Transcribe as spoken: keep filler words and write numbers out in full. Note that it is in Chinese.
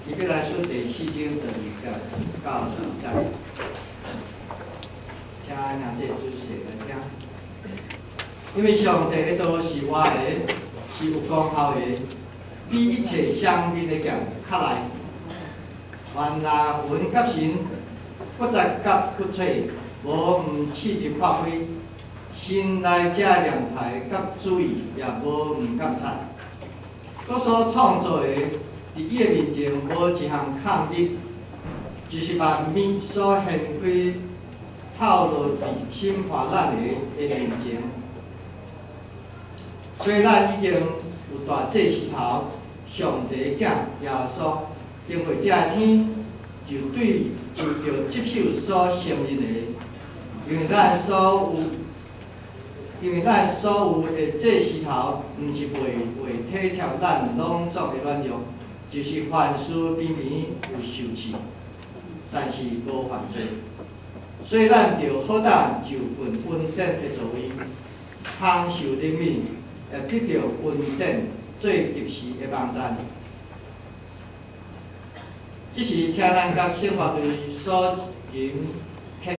伊要来说第四章十二节到十节，请两者仔细来听。因为上帝的道是活的，是有功效的，比一切相密的剑较来。凡若魂甲神，骨节甲骨髓，无毋刺入发开，心内这念台甲主意也无毋敢察。我所创造的，伫伊的面前无一项抗力，就是万物所现开透露伫审判咱的的面前。虽然已经有大祭司头，上帝的囝耶稣，经过这天，就对就着接受所承认的，因为咱所有，因为咱所有的祭司头，毋是为为体贴咱拢作的软弱，就是凡事边边有受气，但是无犯罪。所以咱着好胆就份稳定的座位，通受怜悯。也得到稳定最及时的帮助。只是请咱甲生活队所行